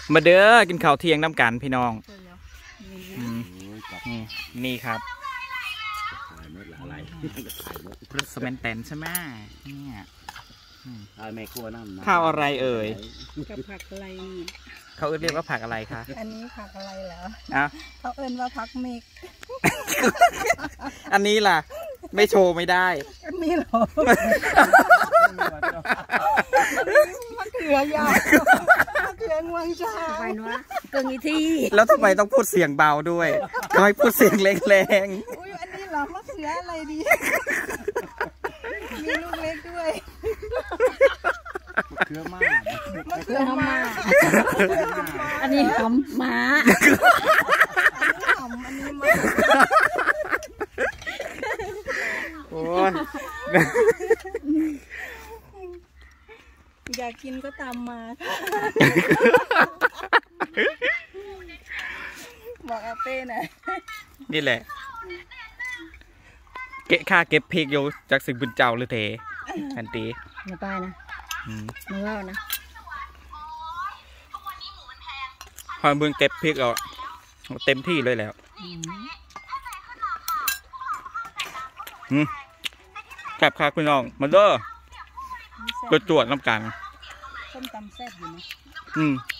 มาเด้อกินข้าวเที่ยงน้ำกันพี่น้องนี่ครับรสแมนแตนใช่ไหมเนี่ยข้าวอะไรเอ่ยกับผักอะไรเขาเรียกว่าผักอะไรคะอันนี้ผักอะไรเหรออ่ะเขาเอิ้นว่าผักเมกอันนี้ล่ะไม่โชว์ไม่ได้อันนี้เหรอมะเขือยาวมะเขืองวงช้างไปเนาะเกินอีที่แล้วทำไมต้องพูดเสียงเบาด้วยทำไมพูดเสียงแรงๆอุ้ยอันนี้เหรอมะเขืออะไรดีมีลูกเล็กด้วยมะเขือมากมะเขือมากอันนี้หำม้าอันนี้มาโอ้ยอยากกินก็ตามมาบอกอาเป้น่ะนี่แหละเกะค่าเก็บพริกอยู่จากสิ่งบุญเจ้าหรือเทอันตีอย่าไปนะมึงเล่านะพอเมืองเก็บพริกเอาเต็มที่เลยแล้วแคบค่ะคุณน้องมาเด้อจวดน้ำกันส้มตำแซ่บอยู่นะ